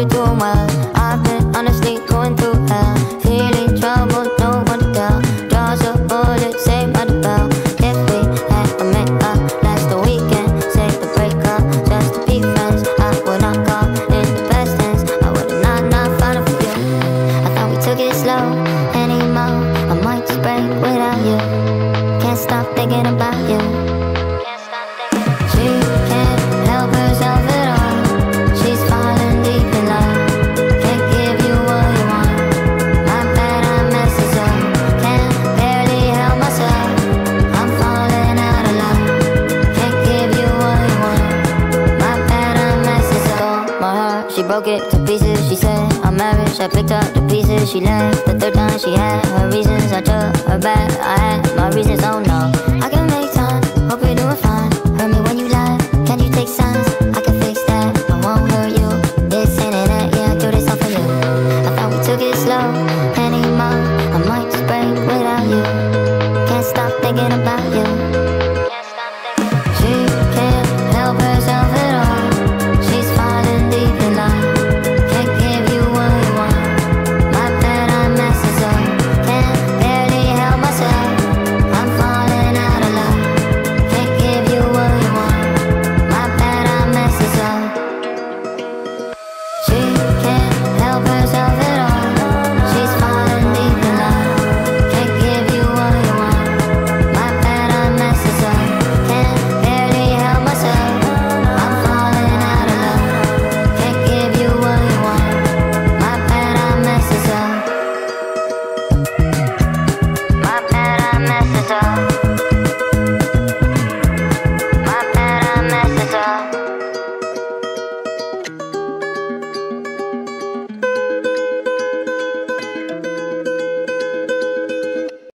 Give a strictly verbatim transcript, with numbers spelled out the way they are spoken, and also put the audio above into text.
you're doing well. I've been honestly going through hell. Feeling trouble, no one to tell. Draws a bullet, say by the bell. If we had a make-up, last the weekend. Say the breakup, just to be friends. I would not call in the best hands. I would not, not falling for you. I thought we took it slow anymore. I might just break without you. Can't stop thinking about you. She can't help herself at all. She's falling deep in love. Can't give you what you want. My bad, I messed this up. Can't barely help myself. I'm falling out of love. Can't give you what you want. My bad, I messed this up. Stole my heart, she broke it to pieces. She said I'm married, I picked up the pieces. She left the third time she had her reasons. I took her back, I had my reasons, oh no.